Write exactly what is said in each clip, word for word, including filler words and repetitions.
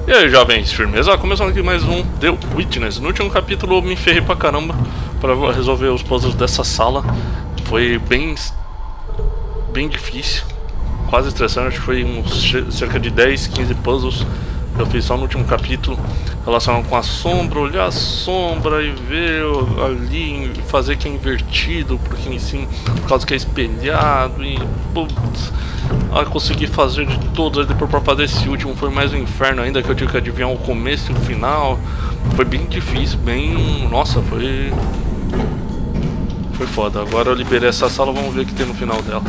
E aí, jovens, firmeza? Começando aqui mais um The Witness. No último capítulo eu me ferrei pra caramba pra resolver os puzzles dessa sala. Foi bem... bem difícil, quase estressante. Acho que foi uns cerca de dez, quinze puzzles que eu fiz só no último capítulo, relacionado com a sombra, olhar a sombra e ver ali, fazer que é invertido, porque em cima, por causa que é espelhado e... putz, ah, consegui fazer de todos, aí depois pra fazer esse último foi mais um inferno ainda, que eu tive que adivinhar o começo e o final. Foi bem difícil, bem... nossa, foi... foi foda. Agora eu liberei essa sala, vamos ver o que tem no final dela.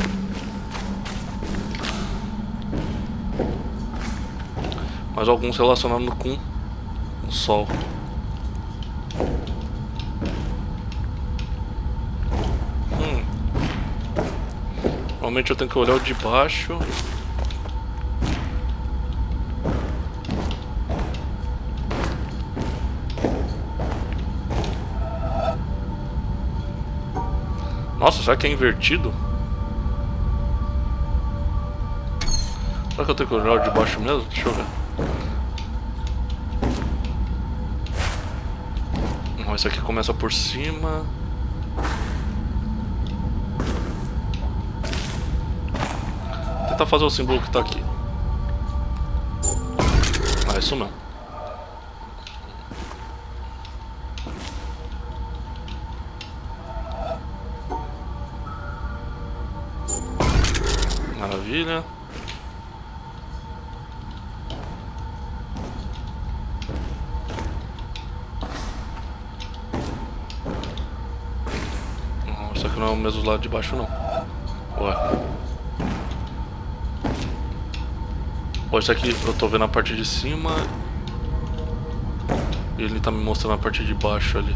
Mas alguns relacionados com o sol. Hum. Normalmente eu tenho que olhar o de baixo. Nossa, será que é invertido? Será que eu tenho que olhar o de baixo mesmo? Deixa eu ver. Não, esse aqui começa por cima. Vou tentar fazer o símbolo que tá aqui. Ah, isso não. Maravilha. Não, isso aqui não é o mesmo lado de baixo não. Ué. Ó, isso aqui eu tô vendo a parte de cima. E ele tá me mostrando a parte de baixo ali.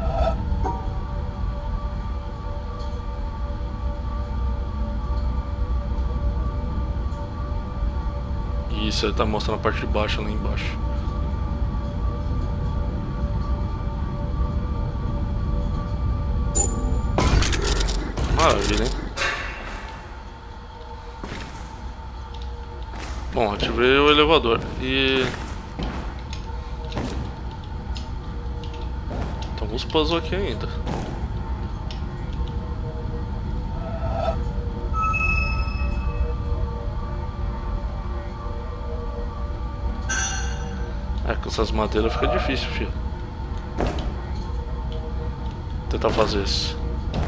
Isso, ele tá mostrando a parte de baixo lá embaixo. Maravilha, hein? Bom, ativei o elevador e... tem alguns puzzles aqui ainda. É, com essas madeiras fica difícil, filho. Vou tentar fazer isso.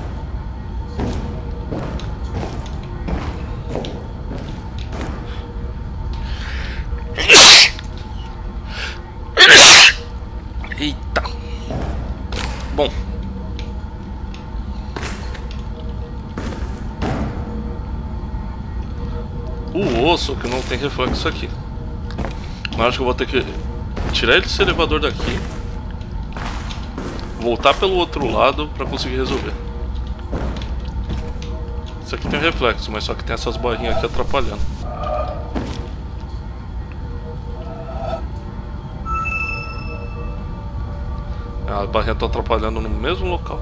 Eita. Bom. O osso que não tem reflexo aqui. Mas acho que eu vou ter que tirar esse elevador daqui, voltar pelo outro lado pra conseguir resolver. Isso aqui tem reflexo, mas só que tem essas barrinhas aqui atrapalhando. As barrinhas estão atrapalhando no mesmo local.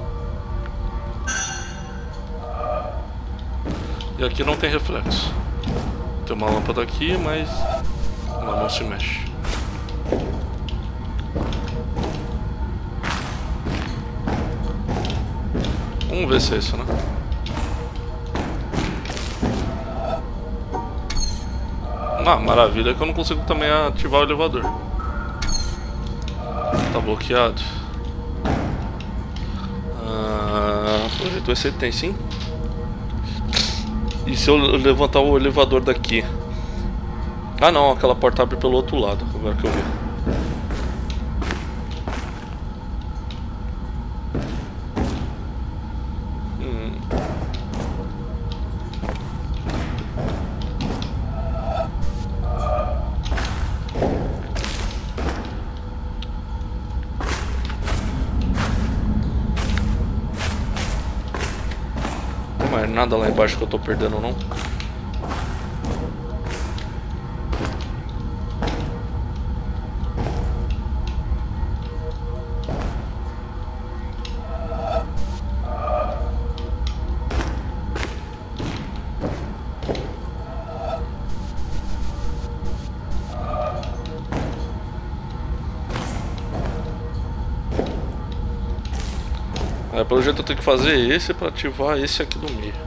E aqui não tem reflexo. Tem uma lâmpada aqui, mas ela não se mexe. Vamos ver se é isso, né? Ah, maravilha, que eu não consigo também ativar o elevador. Tá bloqueado. Ah, projeto esse tem sim. E se eu levantar o elevador daqui? Ah não, aquela porta abre pelo outro lado, agora que eu vi. Não é nada lá embaixo que eu tô perdendo não. É, pelo jeito eu tenho que fazer esse pra ativar esse aqui do meio.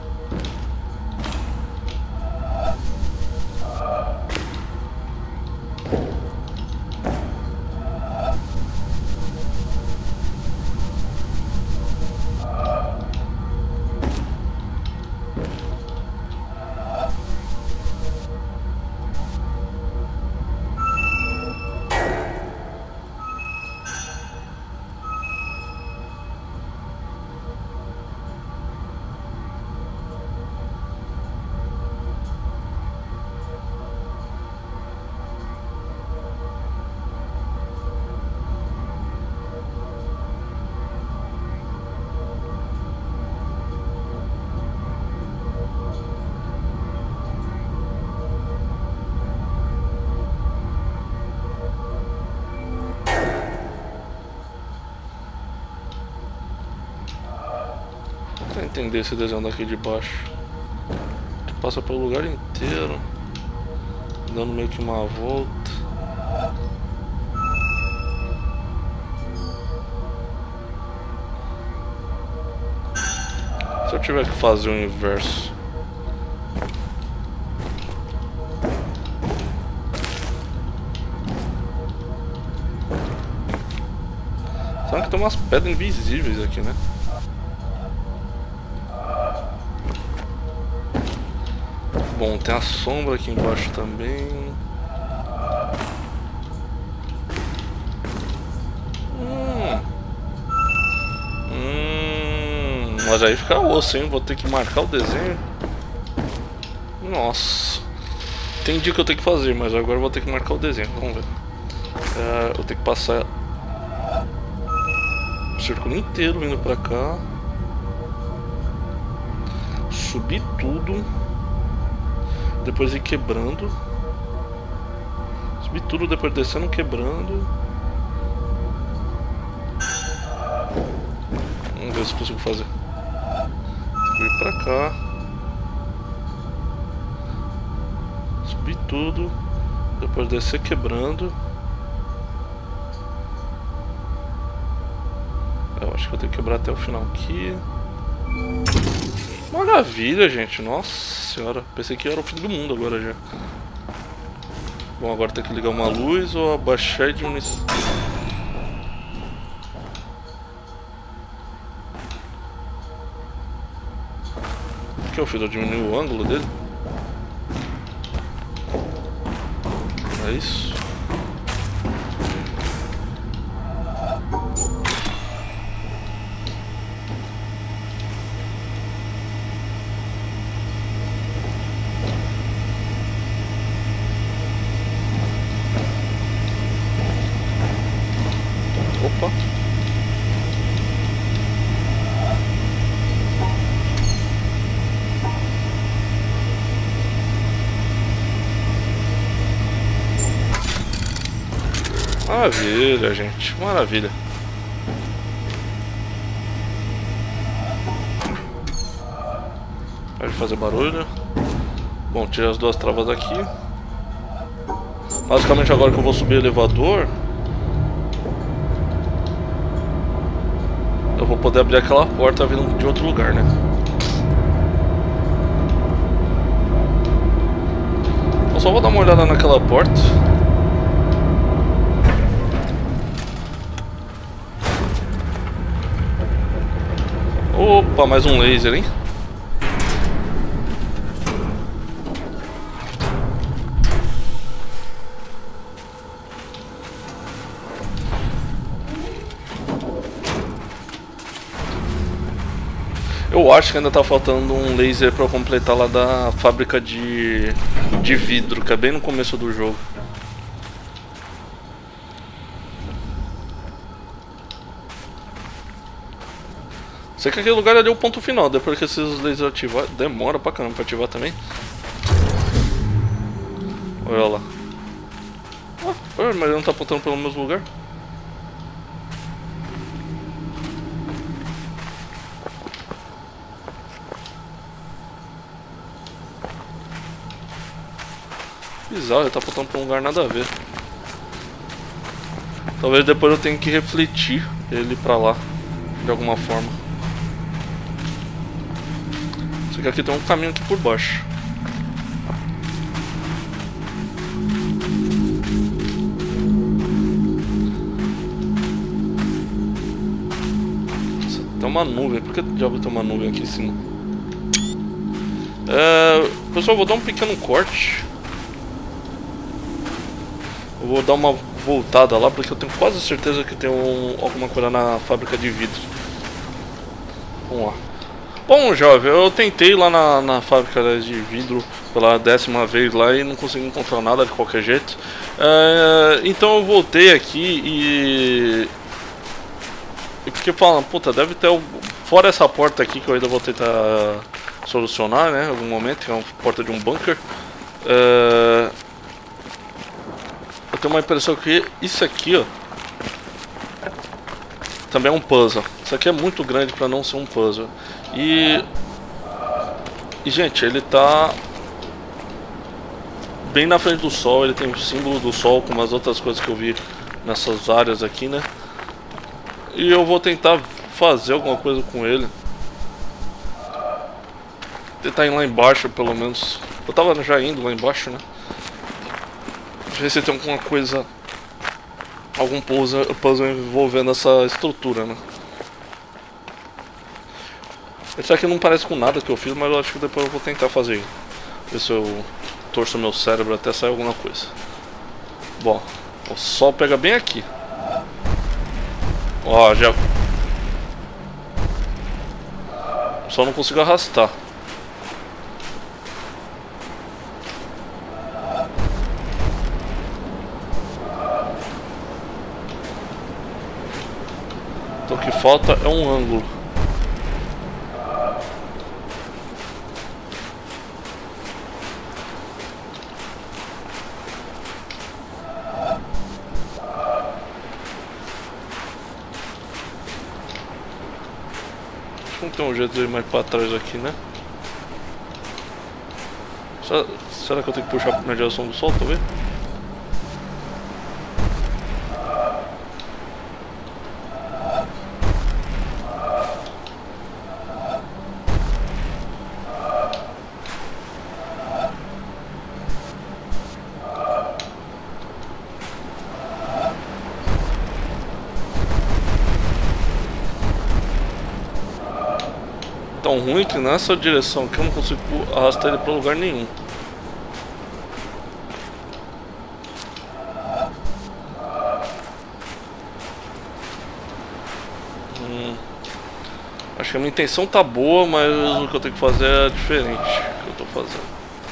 Pra entender esse desenho daqui de baixo, que passa pelo lugar inteiro, dando meio que uma volta. Se eu tiver que fazer o inverso, sabe que tem umas pedras invisíveis aqui, né? Bom, tem a sombra aqui embaixo também. Hum. Hum. Mas aí fica osso, hein? Vou ter que marcar o desenho. Nossa. Entendi o que eu tenho que fazer, mas agora eu vou ter que marcar o desenho. Vamos ver. É, eu tenho que passar o círculo inteiro vindo pra cá. Subir tudo. Depois ir quebrando. Subir tudo, depois descendo, quebrando. Vamos ver se consigo fazer. Vir pra cá. Subir tudo. Depois descer quebrando. Eu acho que eu tenho que quebrar até o final aqui. Maravilha, gente. Nossa senhora. Pensei que era o fim do mundo agora já. Bom, agora tem que ligar uma luz ou abaixar e diminuir. O que eu fiz? Eu diminui o ângulo dele? É isso? Opa! Maravilha, gente, maravilha. Pode fazer barulho. Bom, tira as duas travas daqui. Basicamente agora que eu vou subir o elevador, eu vou poder abrir aquela porta vindo de outro lugar, né? Eu só vou dar uma olhada naquela porta. Opa, mais um laser, hein? Eu acho que ainda tá faltando um laser pra eu completar lá da fábrica de, de vidro, que é bem no começo do jogo. Sei que aquele lugar ali é o ponto final, depois que esses lasers ativar, demora pra caramba pra ativar também. Olha lá. Ah, mas ele não tá apontando pelo mesmo lugar? Bizarro, ele tá apontando pra um lugar nada a ver. Talvez depois eu tenha que refletir ele pra lá, de alguma forma. Porque aqui tem um caminho aqui por baixo. Nossa, tem uma nuvem. Por que diabo tem uma nuvem aqui em cima? É, pessoal, eu vou dar um pequeno corte. Eu vou dar uma voltada lá, porque eu tenho quase certeza que tem um, alguma coisa na fábrica de vidro. Vamos lá. Bom, jovem, eu tentei lá na, na fábrica de vidro pela décima vez lá e não consegui encontrar nada de qualquer jeito. É, então eu voltei aqui e... E fiquei falando, puta, deve ter... O... Fora essa porta aqui que eu ainda vou tentar solucionar, né, em algum momento, que é uma porta de um bunker. É... Eu tenho uma impressão que isso aqui, ó, também é um puzzle. Isso aqui é muito grande pra não ser um puzzle. E... E, gente, ele tá bem na frente do sol. Ele tem o símbolo do sol, como as outras coisas que eu vi nessas áreas aqui, né? E eu vou tentar fazer alguma coisa com ele. Tentar ir lá embaixo, pelo menos. Eu tava já indo lá embaixo, né? Ver se tem alguma coisa, algum puzzle, puzzle envolvendo essa estrutura, né? Esse aqui não parece com nada que eu fiz, mas eu acho que depois eu vou tentar fazer. Ver se eu torço meu cérebro até sair alguma coisa. Bom, o sol pega bem aqui. Ó, já... Só não consigo arrastar. Então o que falta é um ângulo. Acho que não tem um jeito de ir mais pra trás aqui, né? Será que eu tenho que puxar na direção do sol, talvez? Tão ruim que nessa direção aqui eu não consigo arrastar ele pra lugar nenhum. Hum. Acho que a minha intenção tá boa, mas o que eu tenho que fazer é diferente do que eu tô fazendo.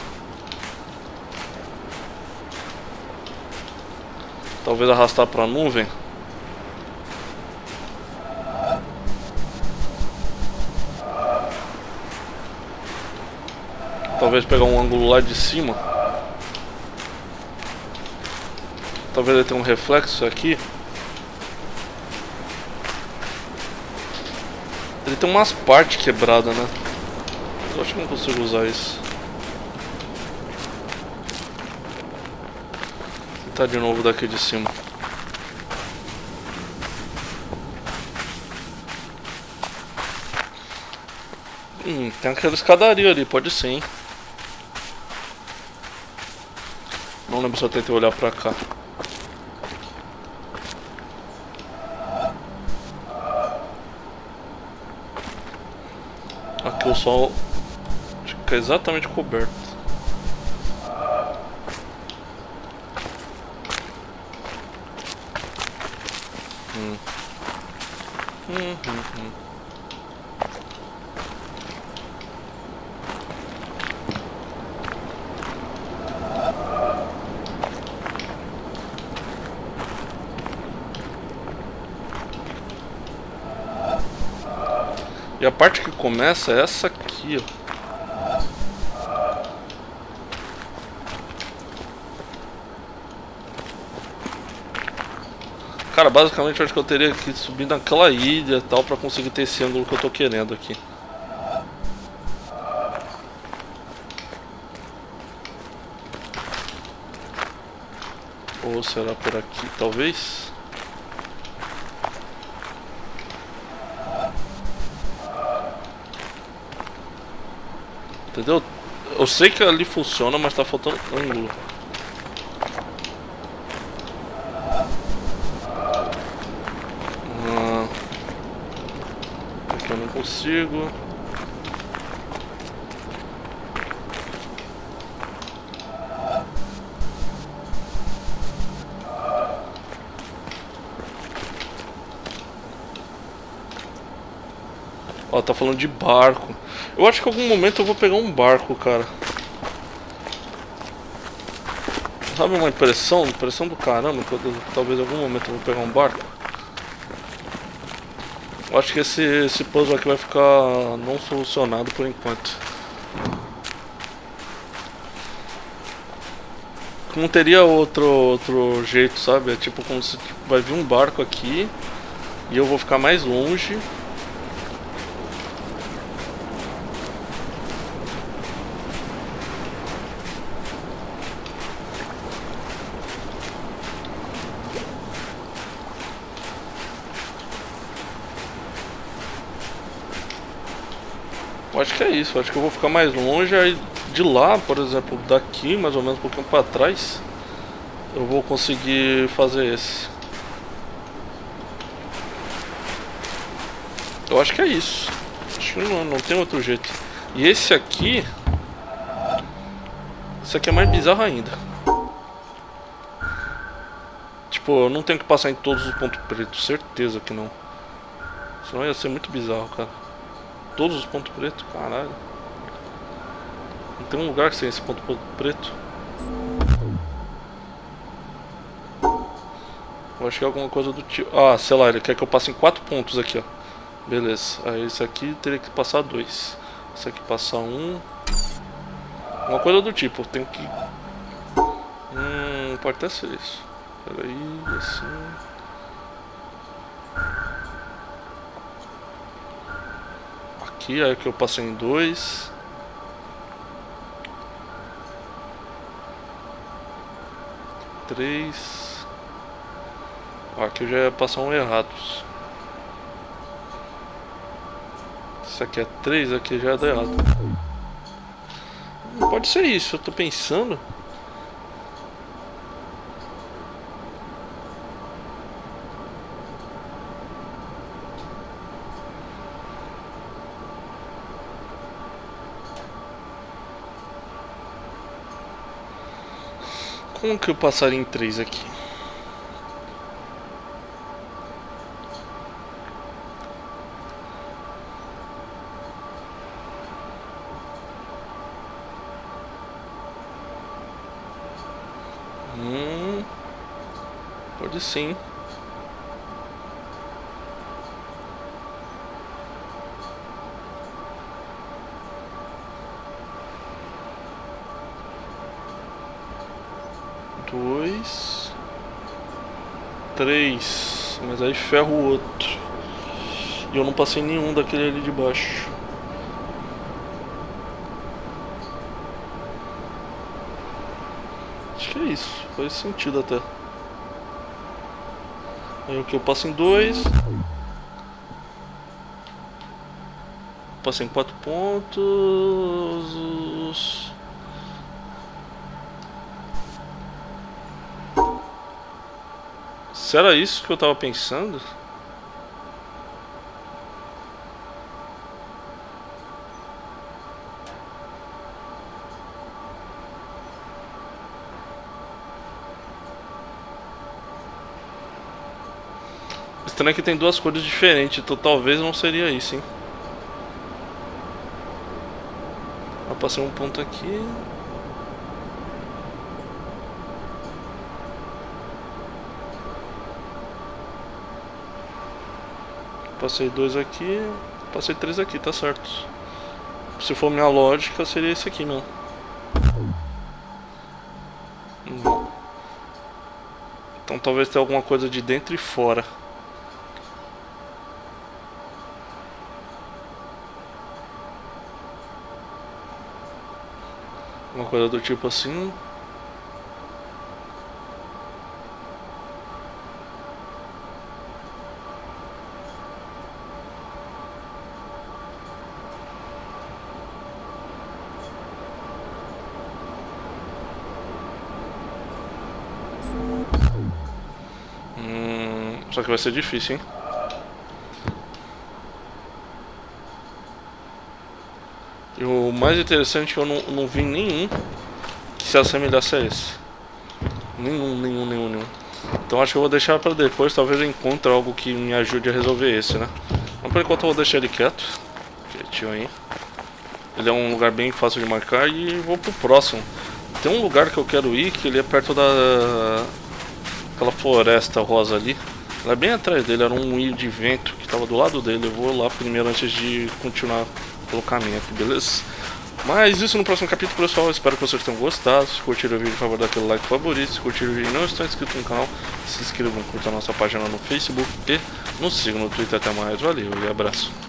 Talvez arrastar pra nuvem. Talvez pegar um ângulo lá de cima. Talvez ele tenha um reflexo aqui. Ele tem umas partes quebradas, né? Eu acho que não consigo usar isso. Vou tentar de novo daqui de cima. Hum, tem aquela escadaria ali, pode ser, hein? Não lembro se eu tentei olhar pra cá. Aqui o sol fica exatamente coberto. Hum. Hum, hum, hum. E a parte que começa é essa aqui, ó. Cara, basicamente eu acho que eu teria que subir naquela ilha e tal pra conseguir ter esse ângulo que eu tô querendo aqui. Ou será por aqui, talvez? Entendeu? Eu sei que ali funciona, mas tá faltando ângulo. Ah, aqui eu não consigo. Ó, tá falando de barco. Eu acho que em algum momento eu vou pegar um barco, cara. Sabe uma impressão? Impressão do caramba, que eu, talvez em algum momento eu vou pegar um barco. Eu acho que esse, esse puzzle aqui vai ficar não solucionado por enquanto. Não teria outro, outro jeito, sabe? É tipo como se tipo, vai vir um barco aqui e eu vou ficar mais longe. Eu acho que é isso, eu acho que eu vou ficar mais longe, aí de lá, por exemplo, daqui, mais ou menos um pouquinho pra trás, eu vou conseguir fazer esse. Eu acho que é isso. Acho que não, não tem outro jeito. E esse aqui... Esse aqui é mais bizarro ainda. Tipo, eu não tenho que passar em todos os pontos pretos, certeza que não. Senão ia ser muito bizarro, cara. Todos os pontos pretos, caralho. Não tem um lugar que tem esse ponto preto. Eu acho que é alguma coisa do tipo. Ah, sei lá, ele quer que eu passe em quatro pontos aqui, ó. Beleza. Aí esse aqui teria que passar dois. Esse aqui passar um. Uma coisa do tipo, eu tenho que. Hum, pode até ser isso. Pera aí, assim. Aqui, aí que eu passei em dois. Três. Ó, aqui eu já ia passar um errado. Isso aqui é três, aqui já é errado. Não pode ser isso, eu tô pensando. Como que eu passaria em três aqui? Hum, pode sim. Dois, três, mas aí ferra o outro. E eu não passei nenhum daquele ali de baixo. Acho que é isso, faz sentido até. Aí o que eu passo em dois. Passei em quatro pontos. Será isso que eu tava pensando? Estranho que tem duas cores diferentes, então talvez não seria isso, hein? Eu passei um ponto aqui. Passei dois aqui, passei três aqui, tá certo. Se for minha lógica, seria esse aqui mesmo. Hum. Então talvez tenha alguma coisa de dentro e fora. Uma coisa do tipo assim. Hum, só que vai ser difícil, hein? E o mais interessante é que eu não, não vi nenhum que se assemelhasse a esse. Nenhum, nenhum, nenhum, nenhum. Então acho que eu vou deixar pra depois, talvez eu encontre algo que me ajude a resolver esse, né? Mas por enquanto eu vou deixar ele quieto. Quietinho aí. Ele é um lugar bem fácil de marcar e vou pro próximo. Tem um lugar que eu quero ir, que ele é perto da... aquela floresta rosa ali. Ela é bem atrás dele, era um moinho de vento que tava do lado dele. Eu vou lá primeiro antes de continuar pelo caminho aqui, beleza? Mas isso no próximo capítulo, pessoal. Espero que vocês tenham gostado. Se curtiram o vídeo, por favor, dá aquele like favorito. Se curtiram o vídeo e não estão inscritos no canal, se inscrevam, curtam a nossa página no Facebook e nos sigam no Twitter. Até mais, valeu e abraço.